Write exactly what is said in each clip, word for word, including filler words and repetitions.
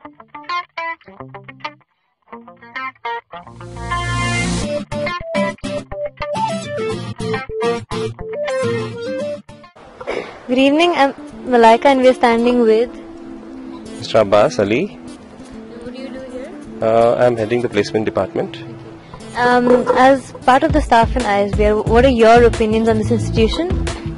Good evening, I'm Malaika and we're standing with Mister Abbas Ali. What do you do here? Uh, I'm heading the placement department. Um, as part of the staff in I S B R, what are your opinions on this institution?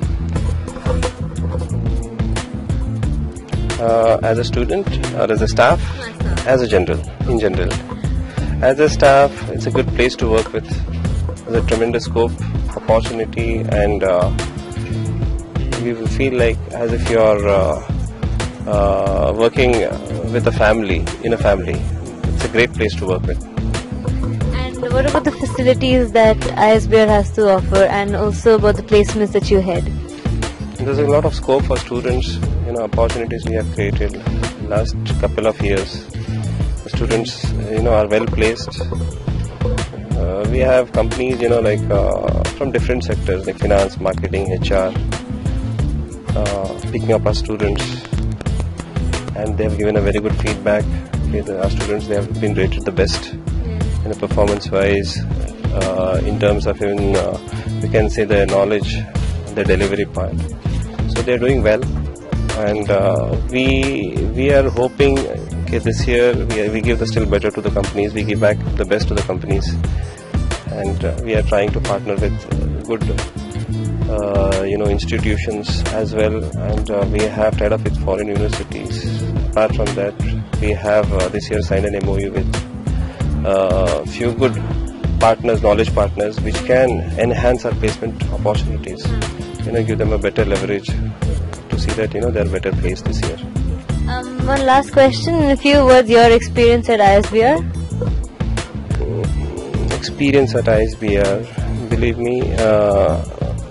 Uh, as a student or as a staff? As a general, in general. As a staff, it's a good place to work with. There's a tremendous scope, opportunity, and uh, you will feel like as if you're uh, uh, working with a family, in a family. It's a great place to work with. And what about the facilities that I S B R has to offer, and also about the placements that you head? There's a lot of scope for students, you know, opportunities we have created last couple of years. The students, you know, are well placed. Uh, we have companies, you know, like uh, from different sectors like finance, marketing, H R, uh, picking up our students, and they have given a very good feedback. Okay, the, our students, they have been rated the best, you know, performance-wise, uh, in terms of even uh, we can say their knowledge, the delivery part. So they are doing well, and uh, we we are hoping. Okay, this year we, we give the still better to the companies, we give back the best to the companies, and uh, we are trying to partner with good uh, you know institutions as well, and uh, we have tied up with foreign universities. Apart from that, we have uh, this year signed an M O U with a uh, few good partners, knowledge partners, which can enhance our placement opportunities, you know, give them a better leverage to see that, you know, they are better placed this year. Um, one last question, in a few words, your experience at I S B R? Experience at I S B R, believe me, uh,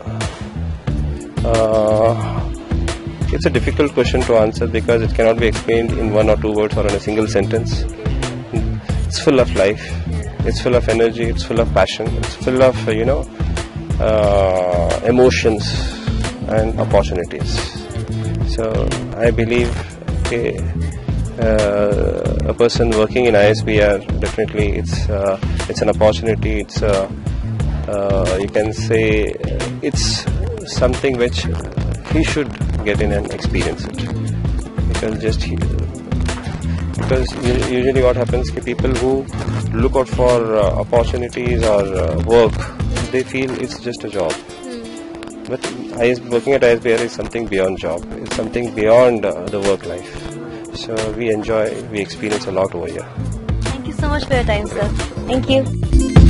uh, it's a difficult question to answer because it cannot be explained in one or two words or in a single sentence. It's full of life, it's full of energy, it's full of passion, it's full of, you know, uh, emotions and opportunities. So I believe okay, uh, a person working in I S B R, definitely it's uh, it's an opportunity. It's uh, uh, you can say it's something which he should get in and experience it, because just he, because usually what happens is people who look out for uh, opportunities or uh, work, they feel it's just a job. But working at I S B R is something beyond job. It's something beyond uh, the work life. So we enjoy, we experience a lot over here. Thank you so much for your time, sir. Thank you.